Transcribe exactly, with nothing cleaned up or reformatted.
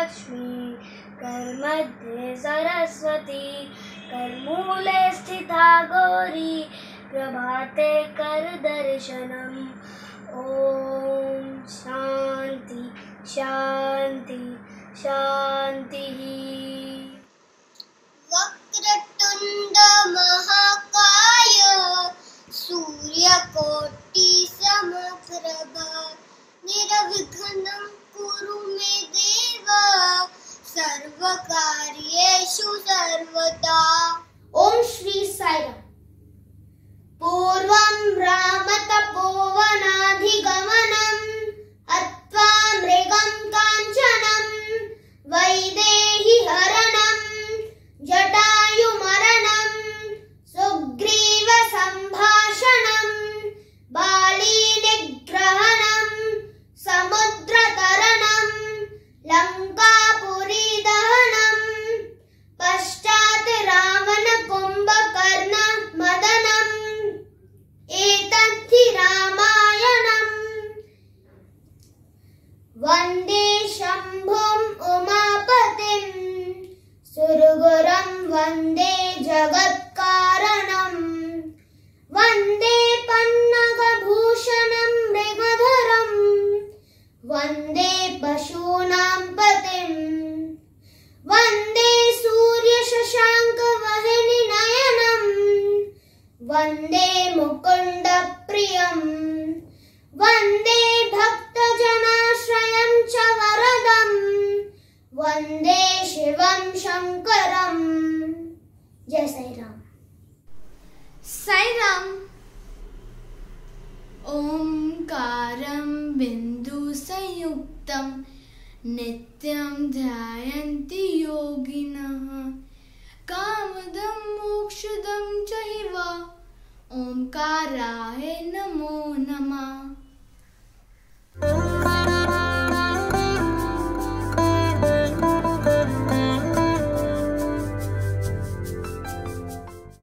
लक्ष्मी कर्मध्ये सरस्वती कर्मूले स्थिता गौरी प्रभाते कर दर्शनम। ओम शांति शांति शांति। वक्रतुंड महाकाय सूर्यकोटि समप्रभा निर्विघ्नं कुरु मे देव सर्वकार्येषु सर्वदा। ओम श्री साईराम। पूर्वं रामतपोवनाधिगमनं हत्वा मृगं काञ्चनं वैदेही हरणं जटायुमरणं सुग्रीव सम्भाषणं बालीनिग्रहणं समुद्रतरणं लङ्कापुरी दहनं पश्चात् रावण कुम्भकर्ण मदनम् एतद्धि रामायणम्। वन्दे शम्भुम् उमापतिं सुरगुरुं वन्दे जगत्कारणं वन्दे पन्नगभूषणं मृगधरं वन्दे पशूनां पतिं वन्दे सूर्यशशाङ्कवह्निनयनं वन्दे मुकुन्दप्रियं वन्दे भक्तजनाश्रयं च वरदं वन्दे शिवं शङ्करं। जय साई राम। साई राम। ओंकारं बिन्दुसंयुक्तं नित्यं ध्यायन्ति योगिनः कामदं मोक्षदं च हि वा ओंकाराय नमो